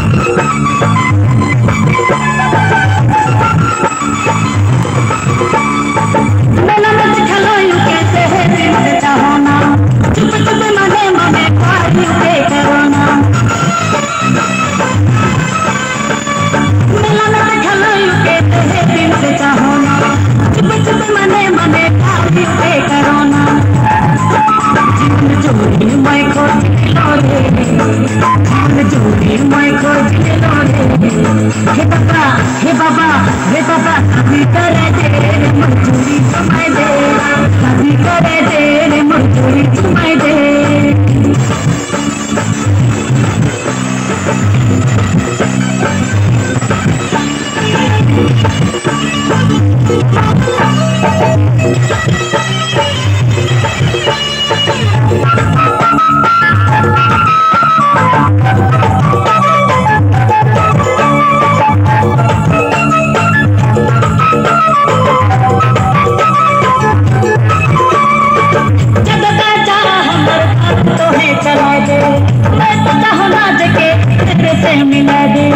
मेला में दिखलो यूं कैसे है दिल से चाहो ना, चुप चुप मने मने प्यार यूं के करो ना। मेला में दिखलो यूं कैसे है दिल से चाहो ना, चुप चुप मने मने प्यार यूं के करो ना। जीवन जोड़ी मैं खोज लो रे, जीवन जोड़ी मैं खोज लो रे। हे बाबा हे बाबा हे बाबा, कभी करे दे मजदूरी तुम्हें दे, कभी करे दे मजदूरी तुम्हें दे। मिला दे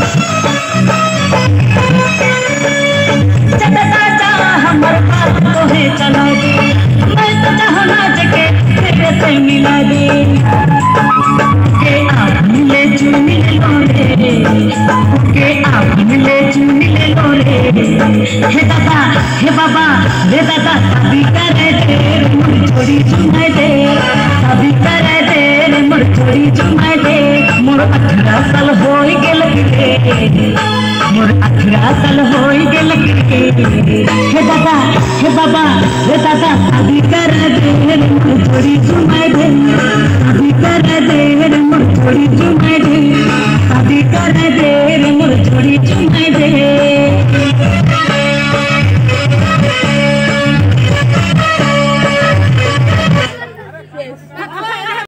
जगता चाह हमर बात तो है चला दे, मैं तो चाहूँ नाच के तेरे से मिला दे। के आप मिले चू मिले लो रे, के आप मिले चू मिले लो रे। हे दादा हे बाबा हे दादा, कभी करे दे मुड़ छोड़ी चुमाए दे, कभी करे दे मुड़ छोड़ी चुमाए दे। मोर 18 साल हो गेल के, मोर 18 साल हो गेल के। हे दादा हे बाबा हे दादा, कभी कर दे मुड़ छोड़ी चुमाए दे, कभी कर दे मुड़ छोड़ी चुमाए दे, कभी कर दे मुड़ छोड़ी चुमाए